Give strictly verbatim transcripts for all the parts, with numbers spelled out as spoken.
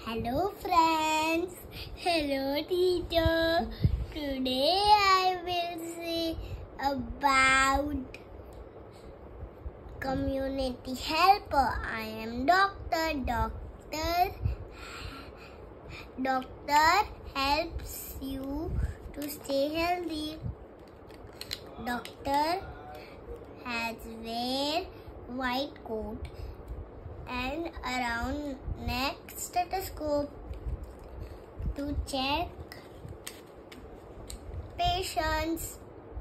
Hello friends, hello teacher. Today I will say about community helper. I am doctor. Doctor Doctor helps you to stay healthy. Doctor has wear white coat and around neck stethoscope to check patients,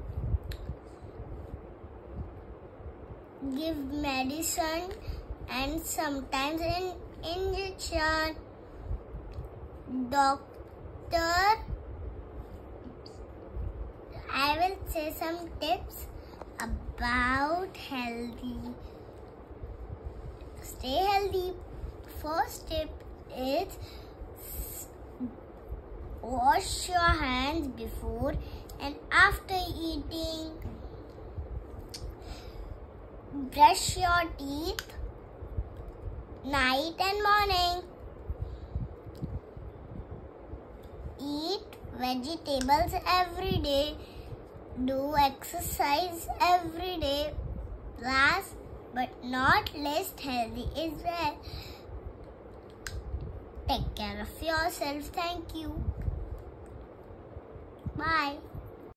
give medicine and sometimes an injection. Doctor, I will say some tips about healthy. Stay healthy. First tip is wash your hands before and after eating. Brush your teeth night and morning. Eat vegetables every day. Do exercise every day. Last but not least, healthy is well. Take care of yourself. Thank you. Bye.